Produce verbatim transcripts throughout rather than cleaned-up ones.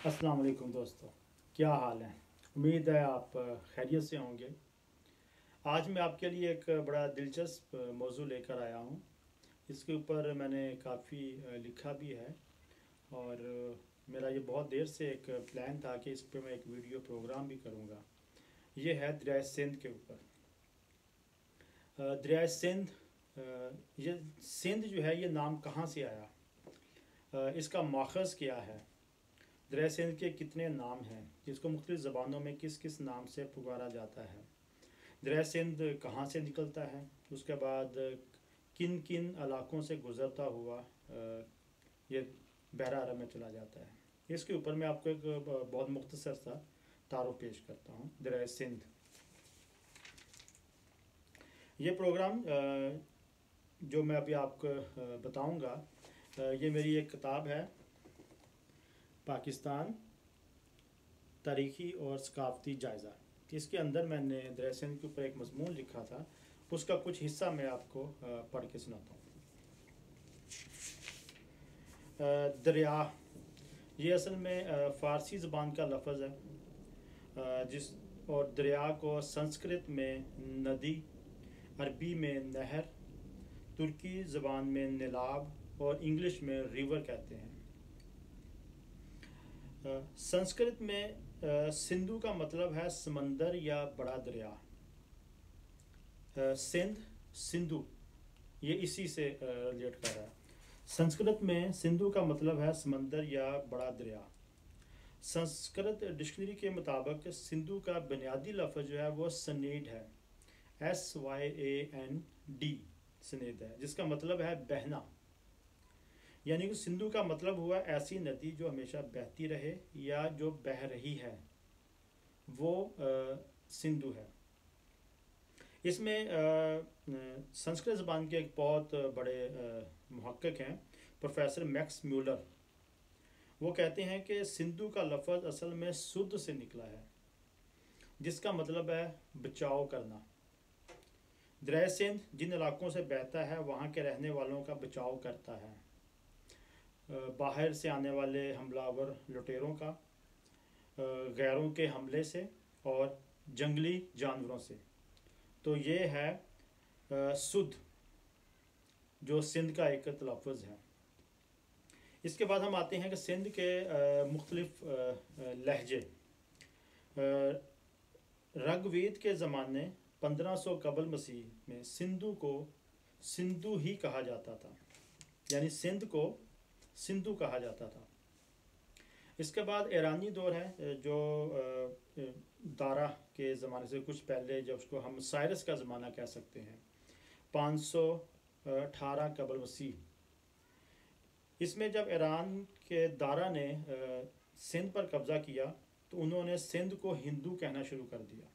अस्सलाम वालेकुम दोस्तों, क्या हाल है। उम्मीद है आप खैरियत से होंगे। आज मैं आपके लिए एक बड़ा दिलचस्प मौजू लेकर आया हूँ। इसके ऊपर मैंने काफ़ी लिखा भी है और मेरा ये बहुत देर से एक प्लान था कि इस पर मैं एक वीडियो प्रोग्राम भी करूँगा। ये है दरिया सिंध के ऊपर। दरिया सिंध, ये सिंध जो है ये नाम कहाँ से आया, इसका माखज़ क्या है, दरिया सिंध के कितने नाम हैं, जिसको मुख्तलिफ़ ज़बानों में किस किस नाम से पुकारा जाता है, दरिया सिंध कहाँ से निकलता है, उसके बाद किन किन इलाकों से गुज़रता हुआ ये बहरा अरब में चला जाता है। इसके ऊपर मैं आपको एक बहुत मुख्तसर सा तारुफ पेश करता हूँ। दरिया सिंध, ये प्रोग्राम जो मैं अभी आपको बताऊँगा, ये मेरी एक किताब है, पाकिस्तान तारीख़ी और सकाफ़ती जायज़ा। इसके अंदर मैंने दरिया सिंध के ऊपर एक मज़मून लिखा था, उसका कुछ हिस्सा मैं आपको पढ़ के सुनाता हूँ। दरिया, ये असल में फ़ारसी ज़बान का लफ्ज़ है, जिस और दरिया को संस्कृत में नदी, अरबी में नहर, तुर्की ज़बान में नीलाब और इंग्लिश में रिवर कहते हैं। संस्कृत में सिंधु का मतलब है समंदर या बड़ा दरिया। सिंध, सिंधु, ये इसी से रिलेट कर रहा है। संस्कृत में सिंधु का मतलब है समंदर या बड़ा दरिया। संस्कृत डिक्शनरी के मुताबिक सिंधु का बुनियादी लफ्ज़ जो है वो सनेड है, S Y A N D, सनेड है, जिसका मतलब है बहना। यानी कि सिंधु का मतलब हुआ ऐसी नदी जो हमेशा बहती रहे या जो बह रही है, वो आ, सिंधु है। इसमें संस्कृत ज़बान के एक बहुत बड़े मुहक्किक हैं, प्रोफेसर मैक्स म्यूलर। वो कहते हैं कि सिंधु का लफ्ज़ असल में सुध से निकला है, जिसका मतलब है बचाव करना। दरिया सिंध जिन इलाकों से बहता है वहाँ के रहने वालों का बचाव करता है, बाहर से आने वाले हमलावर लुटेरों का, गैरों के हमले से और जंगली जानवरों से। तो ये है सुध, जो सिंध का एक तलफ़्फ़ुज़ है। इसके बाद हम आते हैं कि सिंध के मुख्तलिफ लहजे। ऋग्वेद के ज़माने पंद्रह सौ कबल मसीह में सिंधु को सिंधु ही कहा जाता था, यानी सिंध को सिंधु कहा जाता था। इसके बाद ईरानी दौर है, जो दारा के ज़माने से कुछ पहले, जब उसको हम साइरस का ज़माना कह सकते हैं, पाँच सौ अठारह कबल मसीह। इसमें जब ईरान के दारा ने सिंध पर कब्ज़ा किया तो उन्होंने सिंध को हिंदू कहना शुरू कर दिया,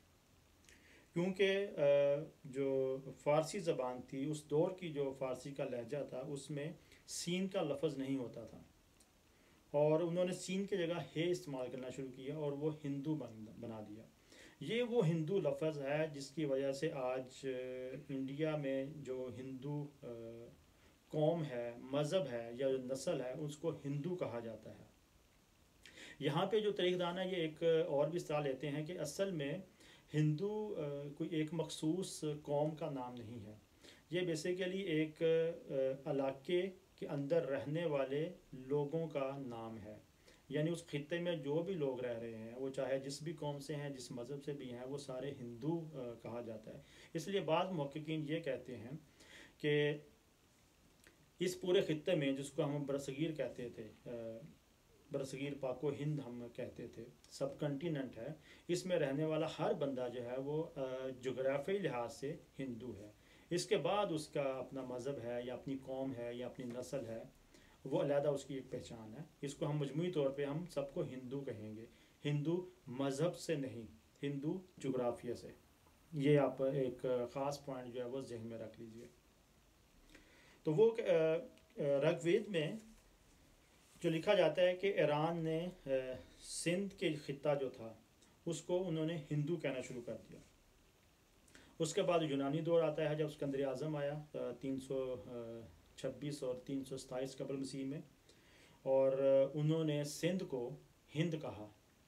क्योंकि जो फ़ारसी ज़बान थी उस दौर की, जो फ़ारसी का लहजा था, उसमें सीन का लफ्ज़ नहीं होता था और उन्होंने सीन की जगह हे इस्तेमाल करना शुरू किया और वो हिंदू बन बना दिया। ये वो हिंदू लफ्ज़ है जिसकी वजह से आज इंडिया में जो हिंदू कौम है, मज़हब है या जो नस्ल है, उसको हिंदू कहा जाता है। यहाँ पे जो तारीख़दान है ये एक और भी सलाह लेते हैं कि असल में हिंदू कोई एक मखसूस कौम का नाम नहीं है, ये बेसिकली एक इलाके के अंदर रहने वाले लोगों का नाम है। यानी उस खित्ते में जो भी लोग रह रहे हैं, वो चाहे जिस भी कौम से हैं, जिस मज़हब से भी हैं, वो सारे हिंदू कहा जाता है। इसलिए बाद मुहक्किकीन ये कहते हैं कि इस पूरे खित्ते में, जिसको हम बरसगीर कहते थे, बरसगीर पाको हिंद हम कहते थे, सब कंटिनेंट है, इसमें रहने वाला हर बंदा जो है वो जोग्राफी लिहाज से हिंदू है। इसके बाद उसका अपना मज़हब है या अपनी कौम है या अपनी नस्ल है, वो अलहदा उसकी एक पहचान है। इसको हम मजमूई तौर पे हम सबको हिंदू कहेंगे, हिंदू मज़हब से नहीं, हिंदू जोग्राफिया से। ये आप एक ख़ास पॉइंट जो है वो जहन में रख लीजिए। तो वो ऋग्वेद में जो लिखा जाता है कि ईरान ने सिंध के ख़ित्ता जो था उसको उन्होंने हिंदू कहना शुरू कर दिया। उसके बाद यूनानी दौर आता है, जब सिकंदर आज़म आया तीन सौ छब्बीस और तीन सौ सताईस कबल मसीह में, और उन्होंने सिंध को ہند کہا،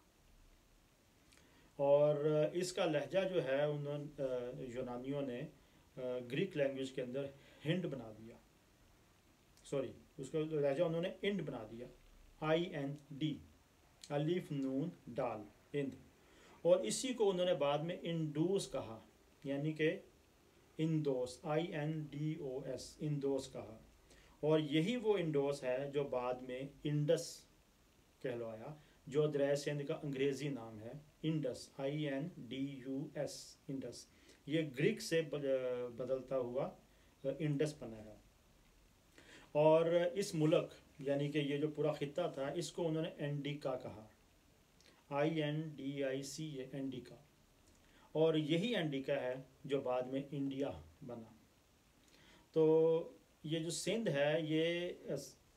اور اس کا لہجہ جو ہے انہوں یونانیوں نے گریک لینگویج کے اندر ہنڈ بنا دیا، سوری اس کا لہجہ انہوں نے انڈ بنا دیا، آئی این ڈی، الف نون ڈال، ہند، اور اسی کو انہوں نے بعد میں انڈوس کہا، یعنی کہ Indos, I N D O S, Indos کہا، اور یہی وہ انڈوس ہے جو بعد میں انڈس کہلوایا، جو دریائے سندھ کا انگریزی نام ہے، Indus, I N D U S, Indus, یہ گریک سے بدلتا ہوا انڈس بنا ہے۔ اور اس ملک یعنی کہ یہ جو پورا خطہ تھا اس کو انہوں نے انڈیکا کہا، آئی این ڈی آئی سی، یہ انڈیکا، اور یہی انڈیکا ہے جو بعد میں انڈیا بنا۔ تو یہ جو سندھ ہے یہ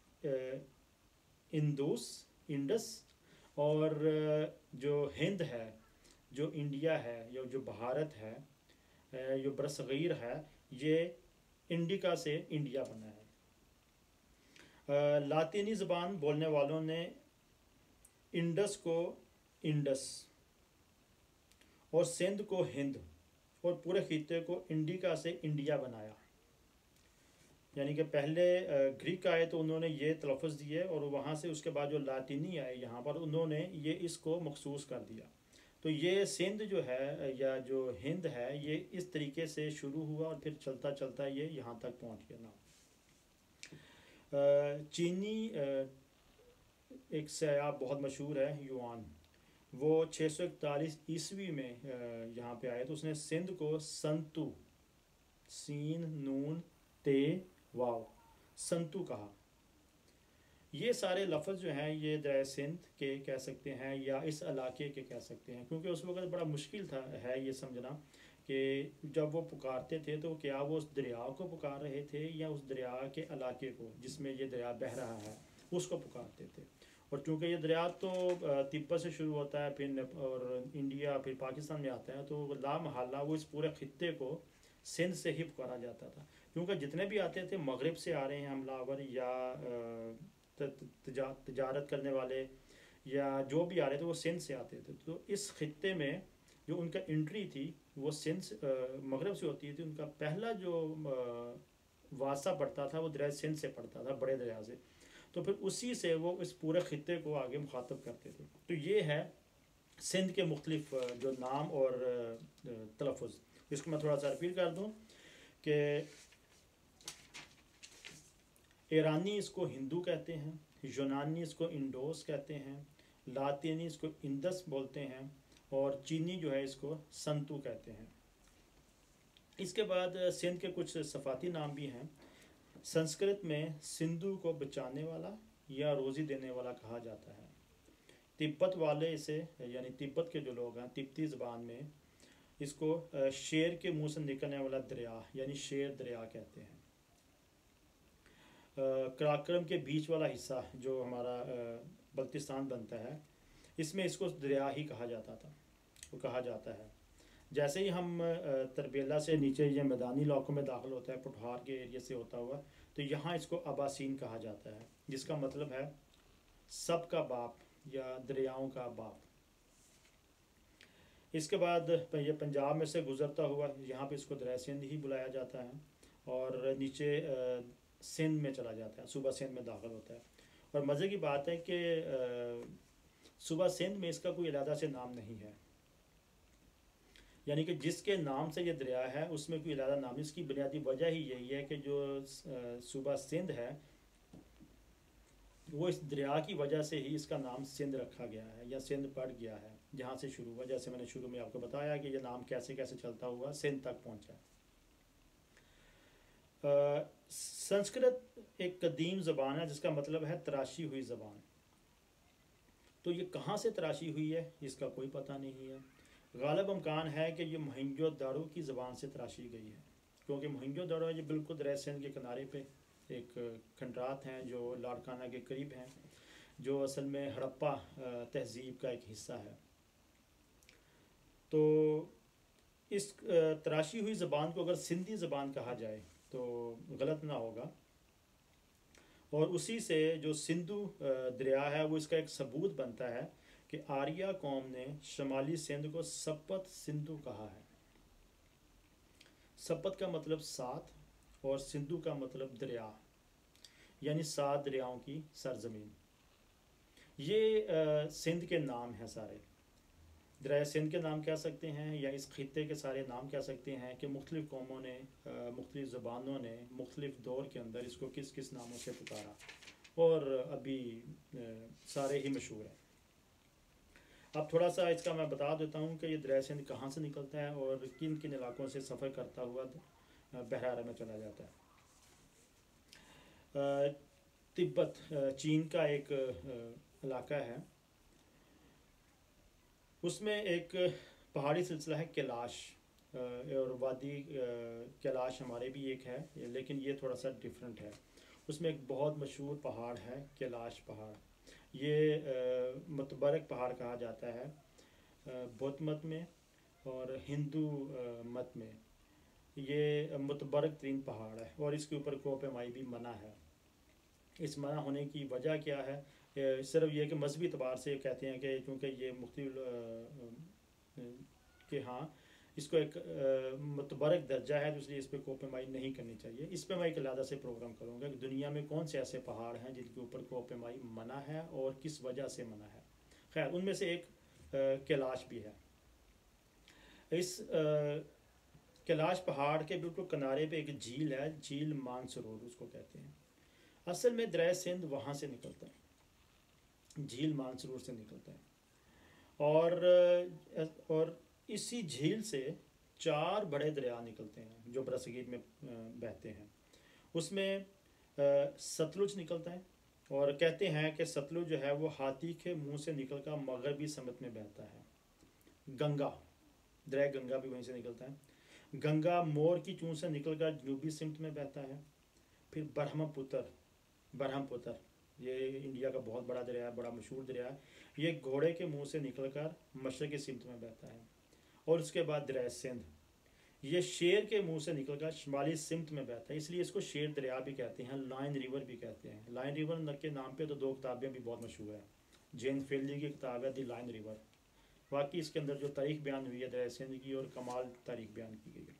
اندوس، انڈس، اور جو ہند ہے، جو انڈیا ہے، یا جو بھارت ہے، جو برصغیر ہے، یہ انڈیکا سے انڈیا بنا ہے۔ لاطینی زبان بولنے والوں نے انڈس کو انڈس اور سندھ کو ہند اور پورے خطے کو انڈیکا سے انڈیا بنایا، یعنی کہ پہلے گریک آئے تو انہوں نے یہ تلفظ دیے، اور وہاں سے اس کے بعد جو لاطینی آئے یہاں پر انہوں نے یہ اس کو مخصوص کر دیا۔ تو یہ سندھ جو ہے یا جو ہند ہے یہ اس طریقے سے شروع ہوا اور پھر چلتا چلتا یہ یہاں تک پہنچ گیا نام۔ چینی ایک سیاح بہت مشہور ہے یوان، وہ چھ سو اکتالیس عیسوی میں یہاں پہ آئے تو اس نے سندھ کو سنتو، سین نون تے واو، سنتو کہا۔ یہ سارے لفظ جو ہیں یہ دریائے سندھ کے کہہ سکتے ہیں یا اس علاقے کے کہہ سکتے ہیں، کیونکہ اس وقت بڑا مشکل تھا ہے یہ سمجھنا کہ جب وہ پکارتے تھے تو کیا وہ اس دریا کو پکار رہے تھے یا اس دریا کے علاقے کو جس میں یہ دریا بہہ رہا ہے اس کو پکارتے تھے۔ اور چونکہ یہ دریا تو تبت سے شروع ہوتا ہے پھر اور انڈیا پھر پاکستان میں آتا ہے، تو لا محالہ وہ اس پورے خطے کو سندھ سے ہی پکارا جاتا تھا، کیونکہ جتنے بھی آتے تھے مغرب سے آ رہے ہیں حملہ آور یا تجارت کرنے والے یا جو بھی آ رہے تھے وہ سندھ سے آتے تھے۔ تو اس خطے میں جو ان کا انٹری تھی وہ سندھ مغرب سے ہوتی تھی، ان کا پہلا جو واسطہ پڑتا تھا وہ دریائے سندھ سے پڑتا تھا، بڑے دریا سے، تو پھر اسی سے وہ اس پورے خطے کو آگے مخاطب کرتے تھے۔ تو یہ ہے سندھ کے مختلف جو نام اور تلفظ۔ اس کو میں تھوڑا سا ریپیٹ کر دوں کہ ایرانی اس کو ہندو کہتے ہیں، یونانی اس کو انڈوس کہتے ہیں، لاطینی اس کو اندس بولتے ہیں، اور چینی جو ہے اس کو سنتو کہتے ہیں۔ اس کے بعد سندھ کے کچھ صفاتی نام بھی ہیں۔ سنسکرت میں سندھو کو بچانے والا یا روزی دینے والا کہا جاتا ہے۔ تبت والے اسے یعنی تبت کے جو لوگ ہیں تبتی زبان میں اس کو شیر کے منہ سے نکلنے والا دریا یعنی شیر دریا کہتے ہیں۔ کراکرم کے بیچ والا حصہ جو ہمارا بلتستان بنتا ہے اس میں اس کو دریا ہی کہا جاتا تھا وہ کہا جاتا ہے۔ جیسے ہی ہم تربیلا سے نیچے یہ میدانی علاقوں میں داخل ہوتا ہے پٹھار کے ایریے سے ہوتا ہوا تو یہاں اس کو اباسین کہا جاتا ہے، جس کا مطلب ہے سب کا باپ یا دریاؤں کا باپ۔ اس کے بعد یہ پنجاب میں سے گزرتا ہوا یہاں پہ اس کو دریائے سندھ ہی بلایا جاتا ہے، اور نیچے سندھ میں چلا جاتا ہے، صوبہ سندھ میں داخل ہوتا ہے۔ اور مزے کی بات ہے کہ صوبہ سندھ میں اس کا کوئی علیحدہ سے نام نہیں ہے، یعنی کہ جس کے نام سے یہ دریا ہے اس میں کوئی علیحدہ نام، اس کی بنیادی وجہ ہی یہی ہے کہ جو صوبہ سندھ ہے وہ اس دریا کی وجہ سے ہی اس کا نام سندھ رکھا گیا ہے یا سندھ پڑ گیا ہے، جہاں سے شروع ہوا، جیسے میں نے شروع میں آپ کو بتایا کہ یہ نام کیسے کیسے چلتا ہوا سندھ تک پہنچا۔ سنسکرت ایک قدیم زبان ہے جس کا مطلب ہے تراشی ہوئی زبان۔ تو یہ کہاں سے تراشی ہوئی ہے اس کا کوئی پتہ نہیں ہے۔ غالب امکان ہے کہ یہ موہنجو داڑو کی زبان سے تراشی گئی ہے، کیونکہ موہنجو داڑو یہ بالکل دریائے سندھ کے کنارے پہ ایک کھنڈرات ہیں جو لاڑکانہ کے قریب ہیں، جو اصل میں ہڑپا تہذیب کا ایک حصہ ہے۔ تو اس تراشی ہوئی زبان کو اگر سندھی زبان کہا جائے تو غلط نہ ہوگا، اور اسی سے جو سندھو دریا ہے وہ اس کا ایک ثبوت بنتا ہے کہ آریہ قوم نے شمالی سندھ کو سپت سندھو کہا ہے۔ سپت کا مطلب سات اور سندھو کا مطلب دریا، یعنی سات دریاؤں کی سرزمین۔ یہ سندھ کے نام ہیں سارے، دریائے سندھ کے نام کہہ سکتے ہیں، یا اس خطے کے سارے نام کہہ سکتے ہیں کہ مختلف قوموں نے مختلف زبانوں نے مختلف دور کے اندر اس کو کس کس ناموں سے پکارا، اور ابھی سارے ہی مشہور ہیں۔ اب تھوڑا سا اس کا میں بتا دیتا ہوں کہ یہ دریائے سندھ کہاں سے نکلتا ہے اور کن کن علاقوں سے سفر کرتا ہوا بحر عرب میں چلا جاتا ہے۔ تبت چین کا ایک علاقہ ہے، اس میں ایک پہاڑی سلسلہ ہے کیلاش، اور وادی کیلاش ہمارے بھی ایک ہے لیکن یہ تھوڑا سا ڈیفرنٹ ہے۔ اس میں ایک بہت مشہور پہاڑ ہے کیلاش پہاڑ، یہ متبرک پہاڑ کہا جاتا ہے بدھ مت میں اور ہندو مت میں۔ یہ متبرک ترین پہاڑ ہے اور اس کے اوپر کوہ پیمائی بھی منع ہے۔ اس منع ہونے کی وجہ کیا ہے؟ صرف یہ کہ مذہبی اعتبار سے کہتے ہیں کہ چونکہ یہ مختلف کہ ہاں اس کو ایک متبرک درجہ ہے تو اس لیے اس پہ کوہ پیمائی نہیں کرنی چاہیے۔ اس پہ میں ایک علیحدہ سے پروگرام کروں گا کہ دنیا میں کون سے ایسے پہاڑ ہیں جن کے اوپر کوہ پیمائی منع ہے اور کس وجہ سے منع ہے۔ خیر، ان میں سے ایک کیلاش بھی ہے۔ اس کیلاش پہاڑ کے بالکل کنارے پہ ایک جھیل ہے، جھیل مانسروور اس کو کہتے ہیں۔ اصل میں دریائے سندھ وہاں سے نکلتا ہے، جھیل مانسروور سے نکلتا ہے، اور اور اسی جھیل سے چار بڑے دریا نکلتے ہیں جو برصغیر میں بہتے ہیں۔ اس میں ستلج نکلتا ہے، اور کہتے ہیں کہ ستلج جو ہے وہ ہاتھی کے منہ سے نکل کر مغربی سمت میں بہتا ہے۔ گنگا، دریا گنگا بھی وہیں سے نکلتا ہے۔ گنگا مور کی چونچ سے نکل کر جنوبی سمت میں بہتا ہے۔ پھر برہم پتر، برہم پتر یہ انڈیا کا بہت بڑا دریا ہے، بڑا مشہور دریا ہے۔ یہ گھوڑے کے منہ سے نکل کر مشرقی سمت میں بہتا ہے۔ اور اس کے بعد دریائے سندھ، یہ شیر کے منہ سے نکل کر شمالی سمت میں بہتا ہے، اس لیے اس کو شیر دریا بھی کہتے ہیں، لائن ریور بھی کہتے ہیں۔ لائن ریور کے نام پہ تو دو کتابیں بھی بہت مشہور ہیں۔ جین فیلڈی کی کتاب ہے دی لائن ریور، واقعی اس کے اندر جو تاریخ بیان ہوئی ہے دریائے سندھ کی اور کمال تاریخ بیان کی گئی ہے۔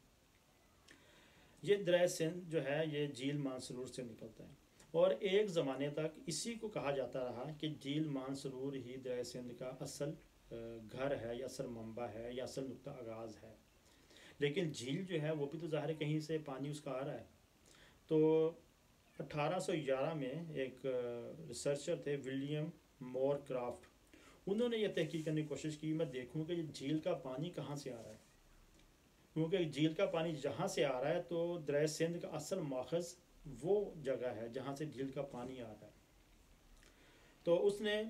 یہ دریائے سندھ جو ہے یہ جھیل مانسروور سے نکلتا ہے، اور ایک زمانے تک اسی کو کہا جاتا رہا کہ جھیل مانسروور ہی دریائے سندھ کا اصل گھر ہے یا اصل منبع ہے یا اصل نقطہ آغاز ہے۔ لیکن جھیل جو ہے وہ بھی تو ظاہر ہے کہیں سے پانی اس کا آ رہا ہے۔ تو اٹھارہ سو گیارہ میں ایک ریسرچر تھے ولیم مور کرافٹ، انہوں نے یہ تحقیق کرنے کی کوشش کی میں دیکھوں کہ یہ جھیل کا پانی کہاں سے آ رہا ہے، کیونکہ جھیل کا پانی جہاں سے آ رہا ہے تو دریائے سندھ کا اصل ماخذ وہ جگہ ہے جہاں سے جھیل کا پانی آ رہا ہے۔ تو اس نے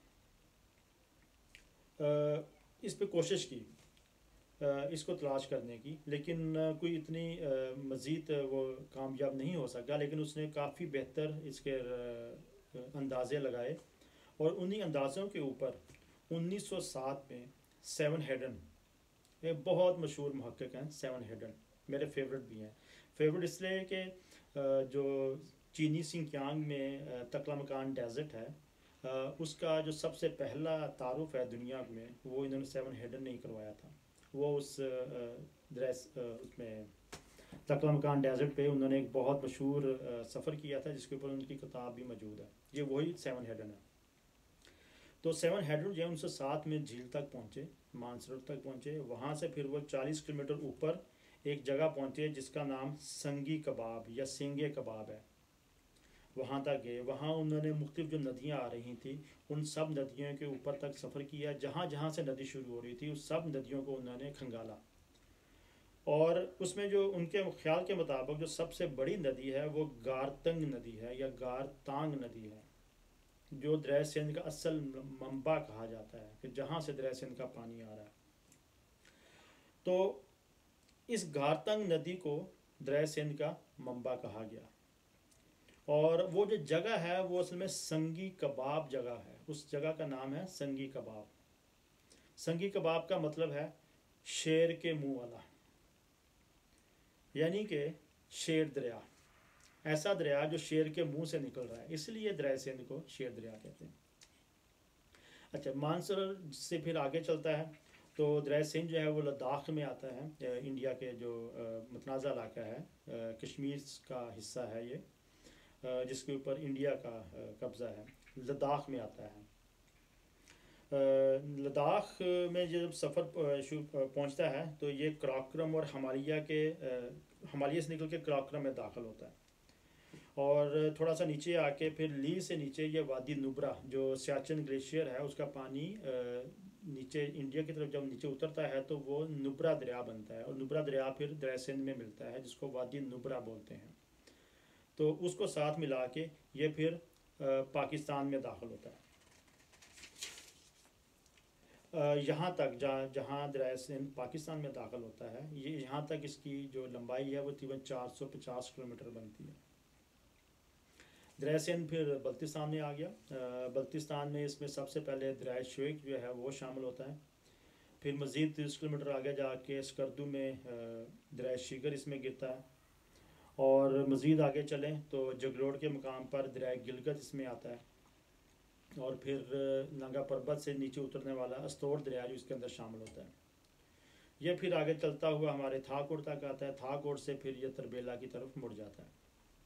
اس پہ کوشش کی اس کو تلاش کرنے کی، لیکن کوئی اتنی مزید وہ کامیاب نہیں ہو سکا، لیکن اس نے کافی بہتر اس کے اندازے لگائے، اور انہی اندازوں کے اوپر انیس سو سات میں سیون ہیڈن، ایک بہت مشہور محقق ہیں سیون ہیڈن، میرے فیورٹ بھی ہیں۔ فیورٹ اس لیے کہ جو چینی سنکیانگ میں تکلا مکان ڈیزرٹ ہے اس کا جو سب سے پہلا تعارف ہے دنیا میں وہ انہوں نے سیون ہیڈن نے ہی کروایا تھا۔ وہ اس ڈریس اس میں تکلا مکان ڈیزرٹ پہ انہوں نے ایک بہت مشہور سفر کیا تھا جس کے اوپر ان کی کتاب بھی موجود ہے، یہ وہی سیون ہیڈن ہے۔ تو سیون ہیڈن جو ہے انیس سو سات میں جھیل تک پہنچے، مانسروور تک پہنچے، وہاں سے پھر وہ چالیس کلو میٹر اوپر ایک جگہ پہنچے جس کا نام سنگی کباب یا سنگے کباب ہے، وہاں تک گئے۔ وہاں انہوں نے مختلف جو ندیاں آ رہی تھیں ان سب ندیوں کے اوپر تک سفر کیا، جہاں جہاں سے ندی شروع ہو رہی تھی اس سب ندیوں کو انہوں نے کھنگالا، اور اس میں جو ان کے خیال کے مطابق جو سب سے بڑی ندی ہے وہ گارتنگ ندی ہے یا گارتانگ ندی ہے، جو دریائے سندھ کا اصل منبع کہا جاتا ہے کہ جہاں سے دریائے سندھ کا پانی آ رہا ہے۔ تو اس گارتنگ ندی کو دریائے سندھ کا منبع کہا گیا، اور وہ جو جگہ ہے وہ اصل میں سنگی کباب جگہ ہے، اس جگہ کا نام ہے سنگی کباب۔ سنگی کباب کا مطلب ہے شیر کے منہ والا، یعنی کہ شیر دریا، ایسا دریا جو شیر کے منہ سے نکل رہا ہے، اس لیے دریائے سندھ کو شیر دریا کہتے ہیں۔ اچھا، مانسر سے پھر آگے چلتا ہے تو دریائے سندھ جو ہے وہ لداخ میں آتا ہے، انڈیا کے جو متنازع علاقہ ہے، کشمیر کا حصہ ہے یہ، جس کے اوپر انڈیا کا قبضہ ہے، لداخ میں آتا ہے۔ لداخ میں جب سفر پہنچتا ہے تو یہ کراکرم اور ہمالیہ کے ہمالیہ سے نکل کے کراکرم میں داخل ہوتا ہے، اور تھوڑا سا نیچے آ کے پھر لی سے نیچے یہ وادی نبرا جو سیاچن گلیشیئر ہے اس کا پانی نیچے انڈیا کی طرف جب نیچے اترتا ہے تو وہ نبرا دریا بنتا ہے، اور نبرا دریا پھر دریائے سندھ میں ملتا ہے جس کو وادی نبرا بولتے ہیں، تو اس کو ساتھ ملا کے یہ پھر پاکستان میں داخل ہوتا ہے۔ یہاں تک جہاں جہاں دریائے سندھ پاکستان میں داخل ہوتا ہے، یہ یہاں تک اس کی جو لمبائی ہے وہ تقریباً چار سو پچاس کلو میٹر بنتی ہے۔ دریائے سندھ پھر بلتستان میں آ گیا، بلتستان میں اس میں سب سے پہلے دریائے شویک جو ہے وہ شامل ہوتا ہے، پھر مزید تیس کلو میٹر آگے جا کے اسکردو میں دریائے شیگر اس میں گرتا ہے، اور مزید آگے چلیں تو جگروڑ کے مقام پر دریائے گلگت اس میں آتا ہے، اور پھر ننگا پربت سے نیچے اترنے والا استور دریا جو اس کے اندر شامل ہوتا ہے۔ یہ پھر آگے چلتا ہوا ہمارے تھاکوڑ تک آتا ہے، تھاکوڑ سے پھر یہ تربیلا کی طرف مڑ جاتا ہے۔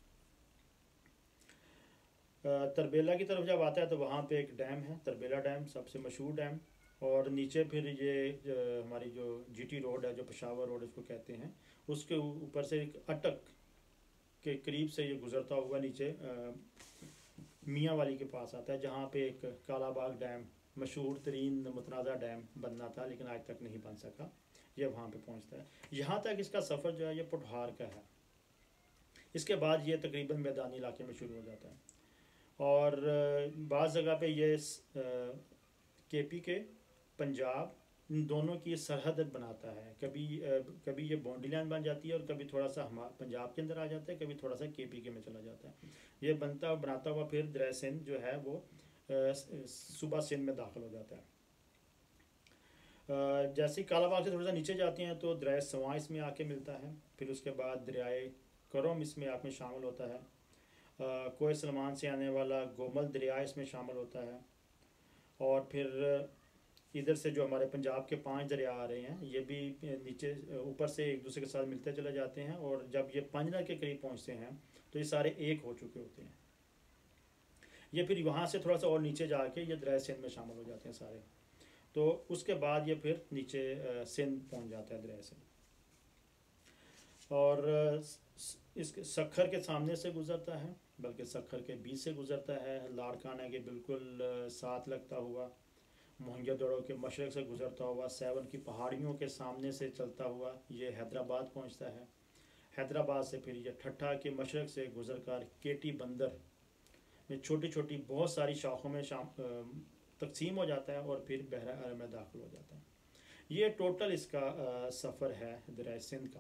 تربیلا کی طرف جب آتا ہے تو وہاں پہ ایک ڈیم ہے، تربیلا ڈیم سب سے مشہور ڈیم، اور نیچے پھر یہ ہماری جو جی ٹی روڈ ہے جو پشاور روڈ اس کو کہتے ہیں، اس کے اوپر سے ایک اٹک کے قریب سے یہ گزرتا ہوا نیچے میاں والی کے پاس آتا ہے، جہاں پہ ایک کالا باغ ڈیم مشہور ترین متنازع ڈیم بننا تھا لیکن آج تک نہیں بن سکا، یہ وہاں پہ پہنچتا ہے۔ یہاں تک اس کا سفر جو ہے یہ پٹھار کا ہے، اس کے بعد یہ تقریباً میدانی علاقے میں شروع ہو جاتا ہے، اور بعض جگہ پہ یہ کے پی کے پنجاب ان دونوں کی سرحد بناتا ہے، کبھی کبھی یہ باؤنڈری لائن بن جاتی ہے اور کبھی تھوڑا سا ہم پنجاب کے اندر آ جاتا ہے، کبھی تھوڑا سا کے پی کے میں چلا جاتا ہے۔ یہ بنتا بناتا ہوا پھر دریائے سندھ جو ہے وہ صوبہ سندھ میں داخل ہو جاتا ہے۔ جیسے ہی کالا باغ سے تھوڑا سا نیچے جاتے ہیں تو دریائے سواں اس میں آ کے ملتا ہے، پھر اس کے بعد دریائے کرم اس میں آپ میں شامل ہوتا ہے، کوہ سلمان سے آنے والا گومل دریا اس میں شامل ہوتا ہے، اور پھر ادھر سے جو ہمارے پنجاب کے پانچ دریا آ رہے ہیں یہ بھی نیچے اوپر سے ایک دوسرے کے ساتھ ملتے چلے جاتے ہیں، اور جب یہ پنجنا کے قریب پہنچتے ہیں تو یہ سارے ایک ہو چکے ہوتے ہیں۔ یہ پھر وہاں سے تھوڑا سا اور نیچے جا کے یہ دریائے سندھ میں شامل ہو جاتے ہیں سارے، تو اس کے بعد یہ پھر نیچے سندھ پہنچ جاتا ہے دریائے سندھ، اور اس سکھر کے سامنے سے گزرتا ہے، بلکہ سکھر کے بیچ سے گزرتا ہے، لاڑکانہ کے بالکل ساتھ لگتا ہوا، موہنجو دڑو کے مشرق سے گزرتا ہوا، سیون کی پہاڑیوں کے سامنے سے چلتا ہوا یہ حیدرآباد پہنچتا ہے، حیدرآباد سے پھر یہ ٹھٹھا کے مشرق سے گزر کر کیٹی بندر میں چھوٹی چھوٹی بہت ساری شاخوں میں شام تقسیم ہو جاتا ہے، اور پھر بحیرہ عرب میں داخل ہو جاتا ہے۔ یہ ٹوٹل اس کا سفر ہے دریائے سندھ کا۔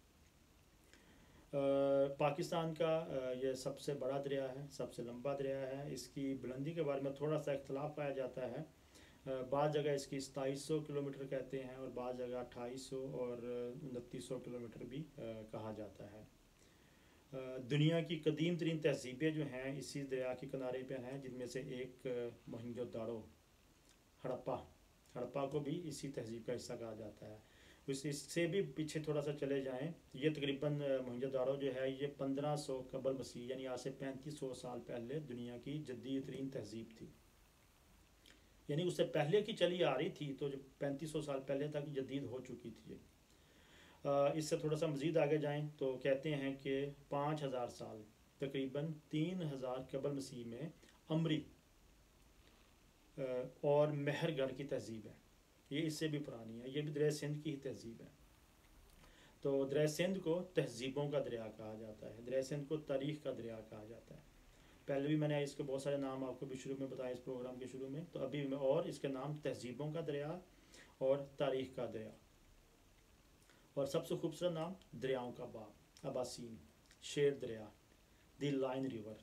پاکستان کا یہ سب سے بڑا دریا ہے، سب سے لمبا دریا ہے، اس کی بلندی کے بارے میں تھوڑا سا اختلاف پایا جاتا ہے، بعض جگہ اس کی ستائیس سو کلومیٹر کہتے ہیں اور بعض جگہ اٹھائیس سو اور انتیس سو کلومیٹر بھی کہا جاتا ہے۔ دنیا کی قدیم ترین تہذیبیں جو ہیں اسی دریا کے کنارے پہ ہیں، جن میں سے ایک موہنجو داڑو، ہڑپا ہڑپا کو بھی اسی تہذیب کا حصہ کہا جاتا ہے۔ اس اس سے بھی پیچھے تھوڑا سا چلے جائیں، یہ تقریباً موہنجو داڑو جو ہے یہ پندرہ سو قبل مسیح یعنی آج سے پینتیس سو سال پہلے دنیا کی جدید ترین تہذیب تھی، یعنی اس سے پہلے کی چلی آ رہی تھی، تو جو پینتیس سو سال پہلے تک جدید ہو چکی تھی۔ اس سے تھوڑا سا مزید آگے جائیں تو کہتے ہیں کہ پانچ ہزار سال تقریباً تین ہزار قبل مسیح میں امری اور مہر گڑھ کی تہذیب ہے، یہ اس سے بھی پرانی ہے، یہ بھی دریائے سندھ کی ہی تہذیب ہے۔ تو دریائے سندھ کو تہذیبوں کا دریا کہا جاتا ہے، دریائے سندھ کو تاریخ کا دریا کہا جاتا ہے۔ پہلے بھی میں نے اس کے بہت سارے نام آپ کو بھی شروع میں بتایا اس پروگرام کے شروع میں، تو ابھی میں اور اس کے نام تہذیبوں کا دریا اور تاریخ کا دریا، اور سب سے خوبصورت نام دریاؤں کا باغ، اباسین، شیر دریا، دی لائن ریور۔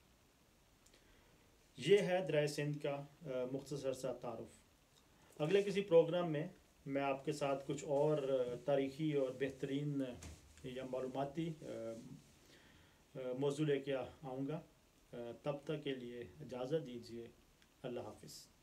یہ ہے دریائے سندھ کا مختصر سا تعارف۔ اگلے کسی پروگرام میں میں آپ کے ساتھ کچھ اور تاریخی اور بہترین یا معلوماتی موضوع لے کے آؤں گا. تب تک کے لیے اجازت دیجیے. اللہ حافظ.